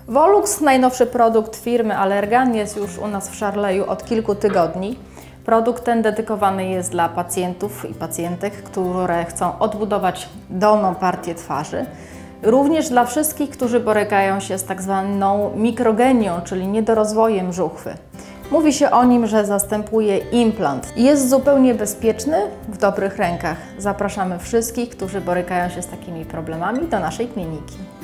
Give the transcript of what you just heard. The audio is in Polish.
Volux, najnowszy produkt firmy Allergan, jest już u nas w Szarleju od kilku tygodni. Produkt ten dedykowany jest dla pacjentów i pacjentek, które chcą odbudować dolną partię twarzy. Również dla wszystkich, którzy borykają się z tak zwaną mikrogenią, czyli niedorozwojem żuchwy. Mówi się o nim, że zastępuje implant. Jest zupełnie bezpieczny, w dobrych rękach. Zapraszamy wszystkich, którzy borykają się z takimi problemami, do naszej kliniki.